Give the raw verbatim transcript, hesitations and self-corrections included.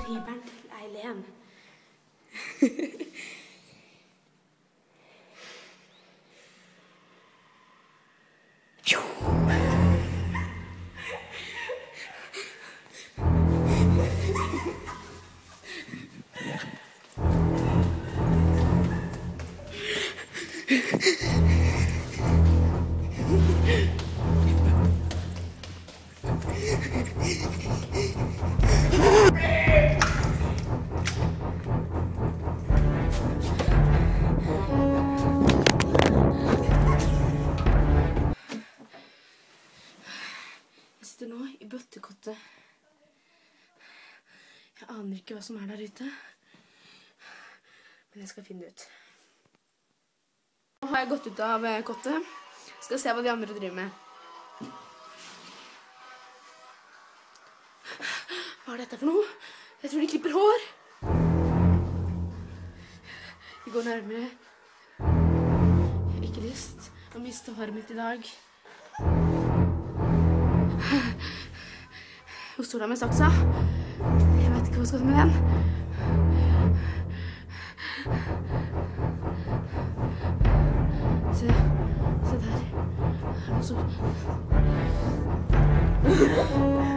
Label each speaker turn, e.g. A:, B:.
A: hybelen til Eilen. Jeg sitter nå i bøttekottet. Jeg aner ikke hva som er der ute, men jeg skal finne ut. Nå har jeg gått ut av kottet. Skal se hva de andre driver med. Hva er dette for noe? Jeg tror de klipper hår. Vi går nærmere. Jeg har ikke lyst å miste håret mitt i dag. Hvor står det med saksa? Jeg vet ikke hva jeg skal med den. Se, se der. Her er noe så...